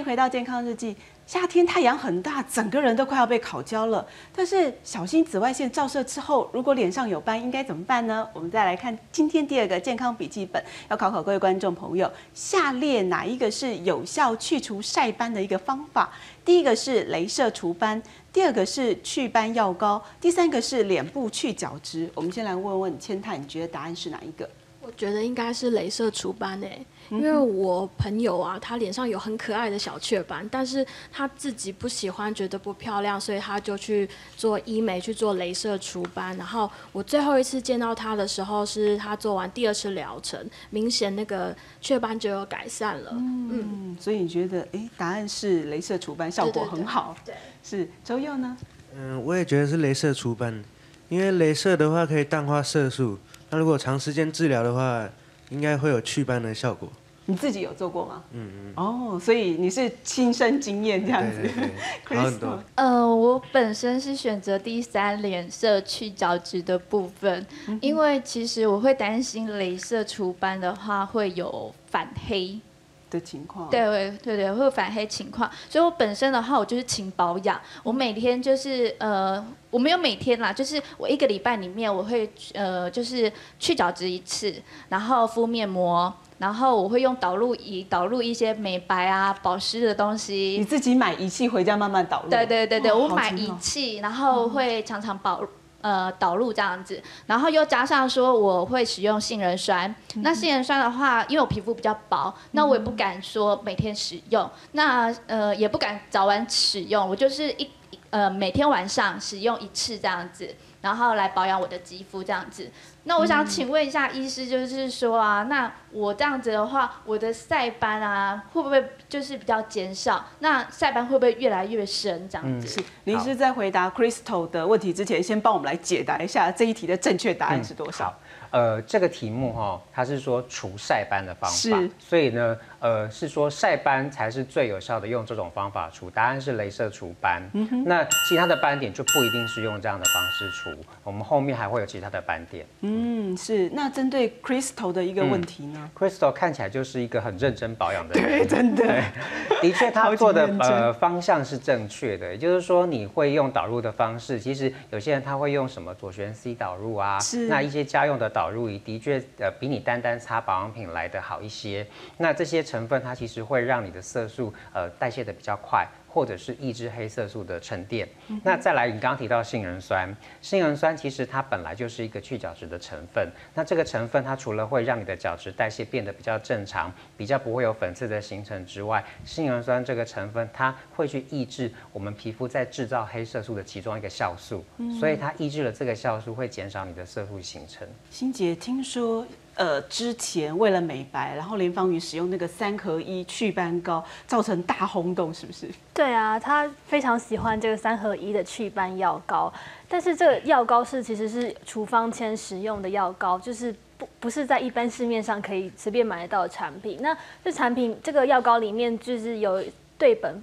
回到健康日记。夏天太阳很大，整个人都快要被烤焦了。但是小心紫外线照射之后，如果脸上有斑，应该怎么办呢？我们再来看今天第2个健康笔记本，要考考各位观众朋友：下列哪一个是有效去除晒斑的一个方法？第一个是雷射除斑，第2个是祛斑药膏，第3个是脸部去角质。我们先来问问千泰，你觉得答案是哪一个？ 我觉得应该是雷射除斑诶，因为我朋友啊，他脸上有很可爱的小雀斑，但是他自己不喜欢，觉得不漂亮，所以他就去做医美，去做雷射除斑。然后我最后一次见到他的时候，是他做完第2次疗程，明显那个雀斑就有改善了。 所以你觉得，答案是雷射除斑，效果很好。 对， 是周佑呢？ 我也觉得是雷射除斑，因为雷射的话可以淡化色素。那如果长时间治疗的话，应该会有祛斑的效果。 你自己有做过吗？所以你是亲身经验这样子。 对，好很多。 我本身是选择第3脸射去角质的部分，因为其实我会担心雷射除斑的话会有反黑的情况， 对，会有反黑情况，所以我本身的话，我就是勤保养，我每天就是我没有每天啦，就是我1个礼拜里面我会就是去角质1次，然后敷面膜，然后我会用导入仪导入一些美白啊、保湿的东西。 你自己买仪器回家慢慢导入？ 对，我买仪器，然后会常常导入这样子，然后又加上说我会使用杏仁酸。那杏仁酸的话，因为我皮肤比较薄，那我也不敢说每天使用，那也不敢早晚使用，我就是每天晚上使用1次这样子，然后来保养我的肌肤这样子。那我想请问一下医师，就是说啊，那我这样子的话，我的晒斑啊，会不会就是比较减少？那晒斑会不会越来越深这样子？ 是，林医师在回答 Crystal 的问题之前，先帮我们来解答一下这一题的正确答案是多少？ 这个题目它是说除晒斑的方法，所以呢，是说晒斑才是最有效的，用这种方法除。答案是雷射除斑。那其他的斑点就不一定是用这样的方式除，我们后面还会有其他的斑点。 是。那针对 Crystal 的一个问题呢 ？Crystal 看起来就是一个很认真保养的人， 对，真的， 的确他做的方向是正确的，也就是说你会用导入的方式，其实有些人他会用什么左旋 C 导入啊，那一些家用的导入仪的确比你单单擦保养品来的好一些。那这些成分它其实会让你的色素代谢的比较快，或者是抑制黑色素的沉淀。那再来，你刚刚提到杏仁酸，杏仁酸其实它本来就是一个去角质的成分。那这个成分它除了会让你的角质代谢变得比较正常，比较不会有粉刺的形成之外，杏仁酸这个成分它会去抑制我们皮肤在制造黑色素的其中一个酵素，所以它抑制了这个酵素，会减少你的色素形成。 欣姐，听说之前为了美白，然后连芳瑜使用那个3合1祛斑膏，造成大轰动，是不是？ 对啊，他非常喜欢这个3合1的祛斑药膏，但是这个药膏其实是处方签使用的药膏，就是不是在一般市面上可以随便买得到的产品。那这个药膏里面就是有对苯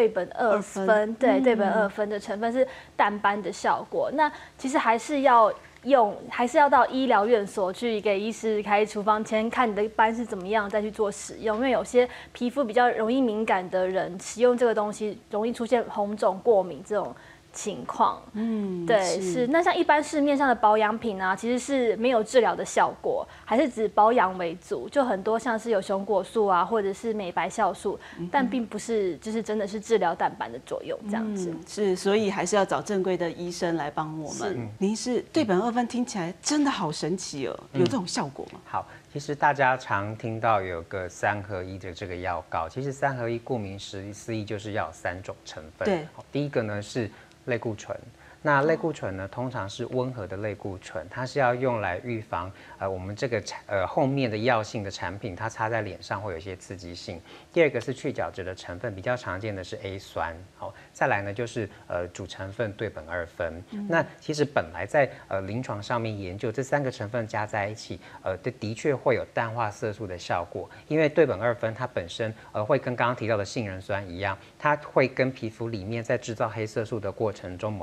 2酚，对苯2酚的成分是淡斑的效果。那其实还是要到医疗院所去给医师开处方签，看你的斑是怎么样再去做使用。因为有些皮肤比较容易敏感的人，使用这个东西容易出现红肿、过敏这种情况。对，是。那像一般市面上的保养品啊，其实是没有治疗的效果，还是指保养为主。就很多像是有熊果素啊，或者是美白酵素，但并不是就是真的是治疗淡斑的作用这样子。 是，所以还是要找正规的医生来帮我们。您是对苯2酚听起来真的好神奇哦，有这种效果吗？ 好，其实大家常听到有个3合1的这个药膏，其实3合1顾名思义就是要有3种成分。 对， 第一个呢是类固醇。那类固醇呢，通常是温和的类固醇，它是要用来预防我们这个后面的药性的产品，它擦在脸上会有一些刺激性。第二个是去角质的成分，比较常见的是 A 酸。好，再来呢就是主成分对苯2酚。那其实本来在临床上面研究这3个成分加在一起，的确会有淡化色素的效果，因为对苯2酚它本身会跟刚刚提到的杏仁酸一样，它会跟皮肤里面在制造黑色素的过程中某一个酵素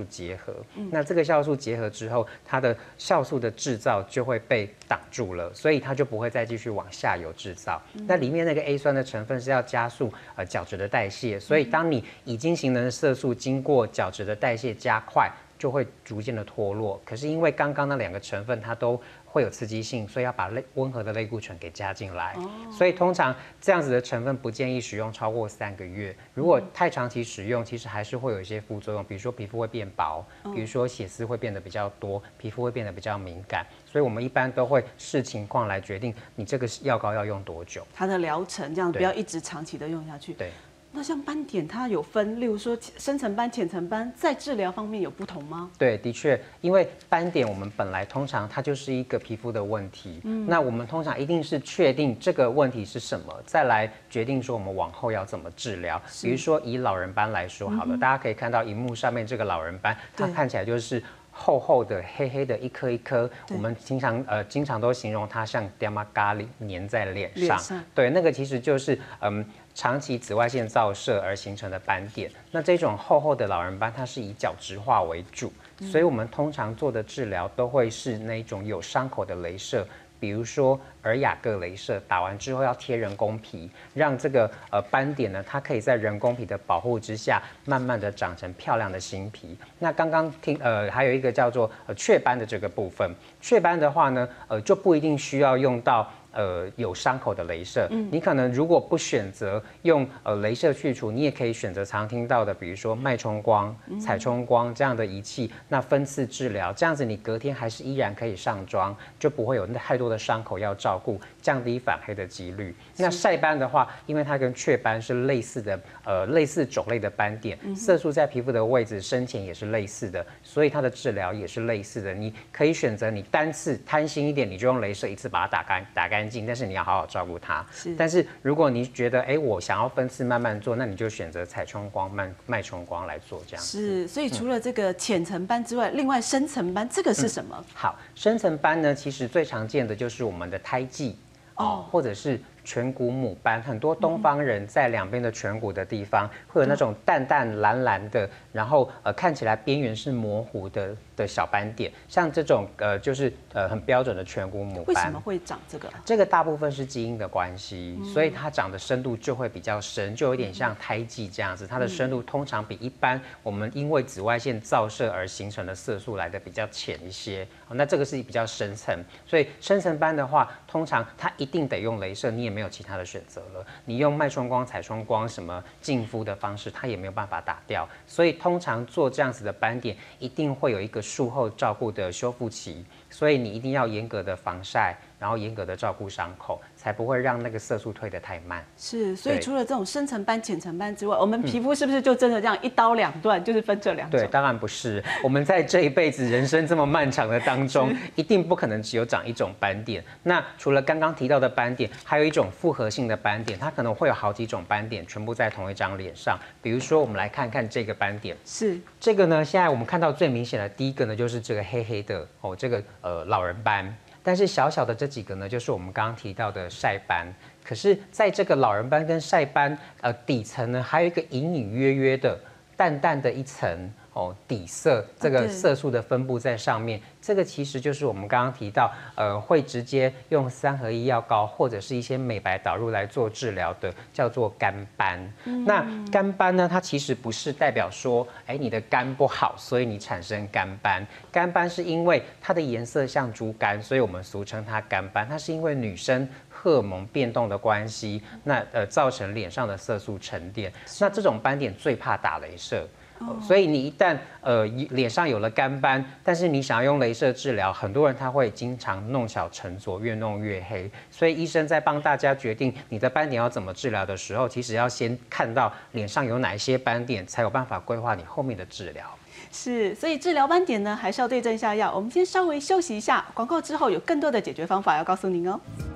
素结合。那这个酵素结合之后，它的酵素的制造就会被挡住了，所以它就不会再继续往下游制造。那里面那个 A 酸的成分是要加速角质的代谢，所以当你已经形成的色素经过角质的代谢加快，就会逐渐的脱落。可是因为刚刚那2个成分它都会有刺激性，所以要把温和的类固醇给加进来。所以通常这样子的成分不建议使用超过3个月。如果太长期使用，其实还是会有一些副作用，比如说皮肤会变薄，比如说血丝会变得比较多，皮肤会变得比较敏感。所以我们一般都会视情况来决定你这个药膏要用多久， 它的疗程这样不要一直长期的用下去。 对。 那像斑点，它有分，例如说深层斑、浅层斑，在治疗方面有不同吗？ 对，的确，因为斑点我们本来通常它就是一个皮肤的问题，那我们通常一定是确定这个问题是什么，再来决定说我们往后要怎么治疗。比如说以老人斑来说好了，大家可以看到荧幕上面这个老人斑，它看起来就是厚厚的、黑黑的，一颗一颗。我们经常都形容它像掉嘛咖喱粘在脸上。对，那个其实就是长期紫外线照射而形成的斑点。那这种厚厚的老人斑，它是以角质化为主，所以我们通常做的治疗都会是那种有伤口的雷射。比如说尔雅各雷射打完之后要贴人工皮，让这个斑点呢，它可以在人工皮的保护之下，慢慢的长成漂亮的新皮。那刚刚还有一个叫做雀斑的这个部分，雀斑的话呢，就不一定需要用到有伤口的雷射，你可能如果不选择用雷射去除，你也可以选择常听到的，比如说脉冲光、彩冲光这样的仪器，那分次治疗，这样子你隔天还是依然可以上妆，就不会有太多的伤口要照顾，降低反黑的几率。那晒斑的话，因为它跟雀斑是类似的，类似种类的斑点，色素在皮肤的位置深浅也是类似的，所以它的治疗也是类似的。你可以选择你单次贪心一点，你就用雷射一次把它打干净，但是你要好好照顾它。但是如果你觉得我想要分次慢慢做，那你就选择彩冲光、脉冲光来做这样子。 是，所以除了这个浅层斑之外，另外深层斑这个是什么？ 好，深层斑呢，其实最常见的就是我们的胎记或者是颧骨母斑。很多东方人在两边的颧骨的地方会有那种淡淡蓝蓝的，然后看起来边缘是模糊的小斑点，像这种就是很标准的颧骨母斑。 为什么会长这个？ 这个大部分是基因的关系，所以它长的深度就会比较深，就有点像胎记这样子。它的深度通常比一般我们因为紫外线照射而形成的色素来的比较浅一些。那这个是比较深层，所以深层斑的话，通常它一定得用雷射，你也没有其他的选择了。你用脉冲光、彩冲光什么净肤的方式，它也没有办法打掉。所以通常做这样子的斑点，一定会有一个术后照顾的修复期，所以你一定要严格的防晒，然后严格的照顾伤口，才不会让那个色素退得太慢。 是，所以除了这种深层斑、浅层斑之外，我们皮肤是不是就真的这样一刀两断，就是分这两种？ 对，当然不是。我们在这一辈子人生这么漫长的当中，一定不可能只有长一种斑点。那除了刚刚提到的斑点，还有一种复合性的斑点，它可能会有好几种斑点全部在同一张脸上。比如说，我们来看看这个斑点， 是这个呢，现在我们看到最明显的第一个呢，就是这个黑黑的这个老人斑。但是小小的这几个呢，就是我们刚刚提到的晒斑。可是，在这个老人斑跟晒斑底层呢，还有一个隐隐约约的淡淡的一层底色，这个色素的分布在上面。这个其实就是我们刚刚提到，会直接用3合1药膏或者是一些美白导入来做治疗的，叫做干斑。那干斑呢，它其实不是代表说，你的肝不好，所以你产生干斑。干斑是因为它的颜色像猪肝，所以我们俗称它干斑。它是因为女生荷尔蒙变动的关系，那造成脸上的色素沉淀。那这种斑点最怕打雷射。所以你一旦脸上有了干斑，但是你想要用雷射治疗，很多人他会经常弄巧成拙，越弄越黑。所以医生在帮大家决定你的斑点要怎么治疗的时候，其实要先看到脸上有哪一些斑点，才有办法规划你后面的治疗。 是，所以治疗斑点呢，还是要对症下药。我们先稍微休息一下，广告之后有更多的解决方法要告诉您哦。